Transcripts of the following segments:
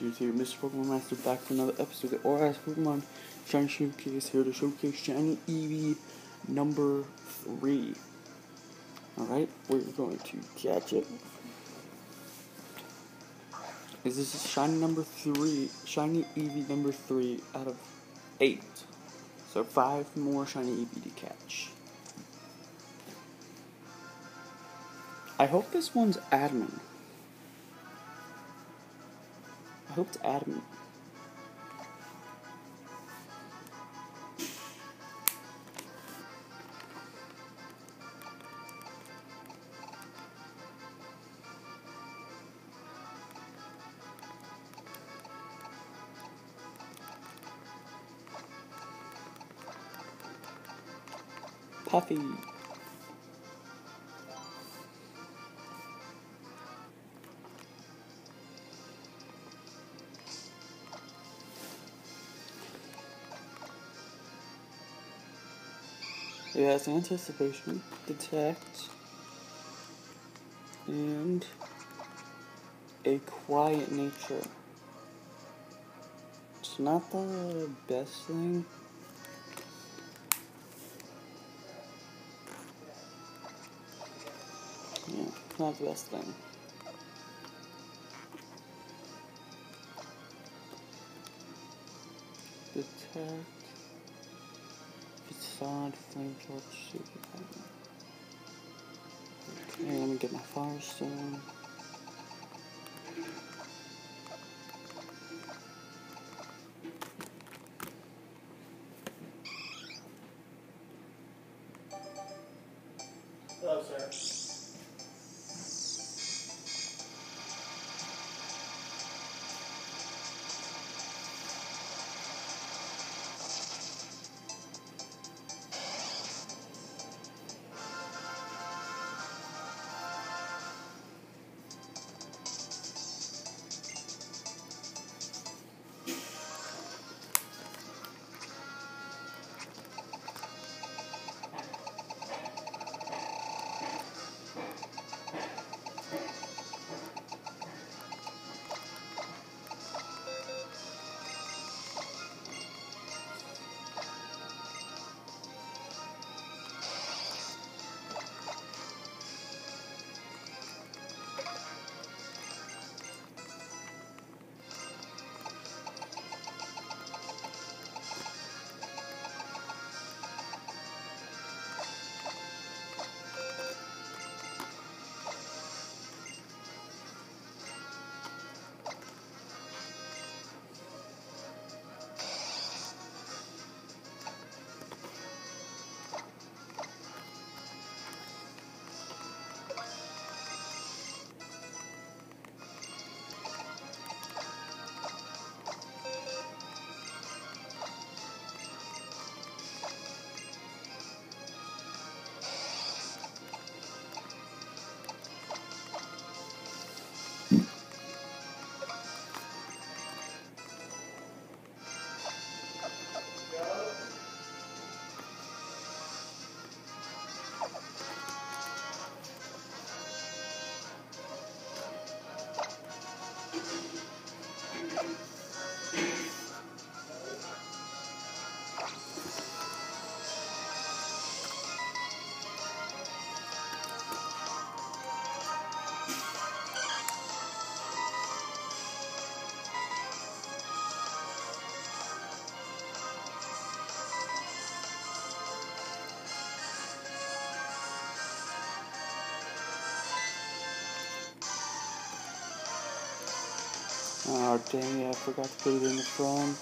YouTube, Mr. Pokemon Master, back for another episode of ORAS Pokemon Shiny Showcase, here to showcase Shiny Eevee number 3. Alright, we're going to catch it. This is Shiny number 3, Shiny Eevee number 3 out of 8. So 5 more Shiny Eevee to catch. I hope this one's admin. I hope it's adamant. Puffy. It has anticipation, detect, and a quiet nature. It's not the best thing. Yeah, not the best thing. Detect. Facade, flame torch, super power. Okay, let me get my Firestone. Hello, sir. Oh dang it, I forgot to put it in the front.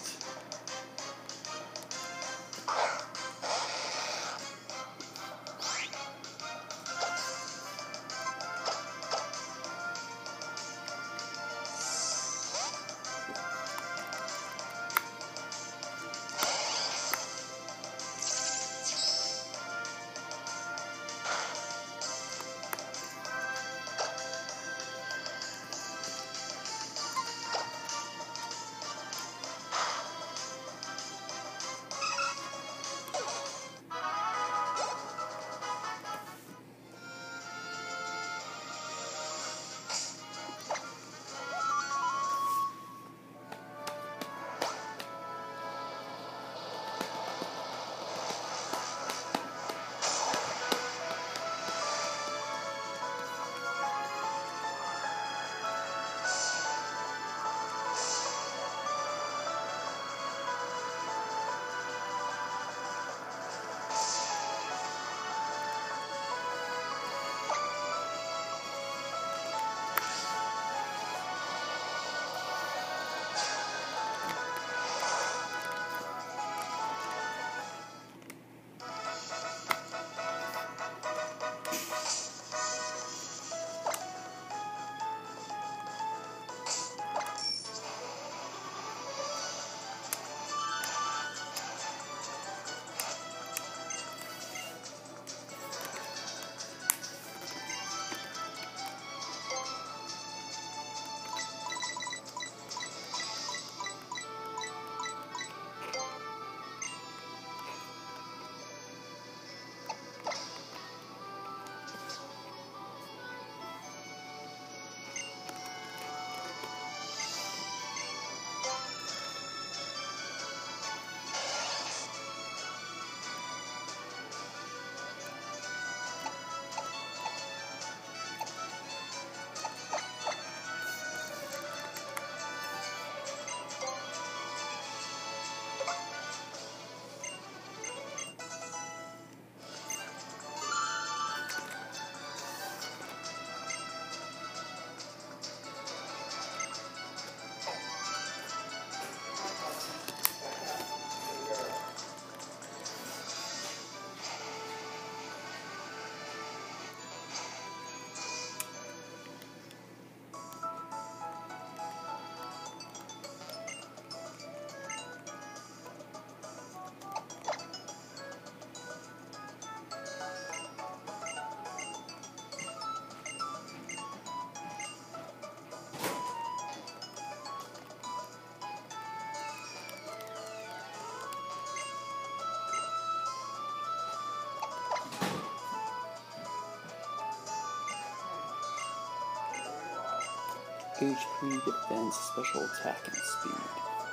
HP, defense, special attack, and speed.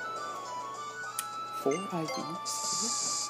4 IVs.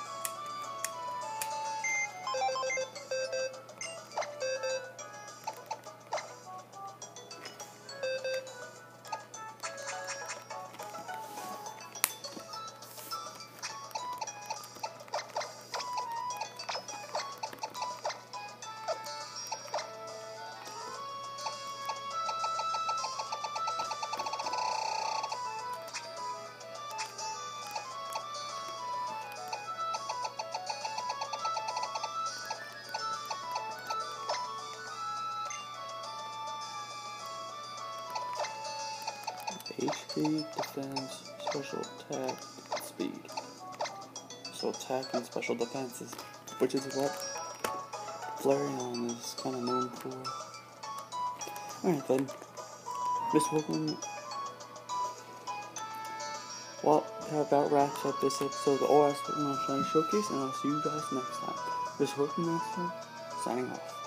HP, defense, special attack, speed. So attack and special defense is, which is what Flareon is kind of known for. Alright then, Miss Pokemon. Well, that about wraps up this episode of the ORAS Pokemon Shiny Showcase, and I'll see you guys next time. This Pokemon Master, signing off.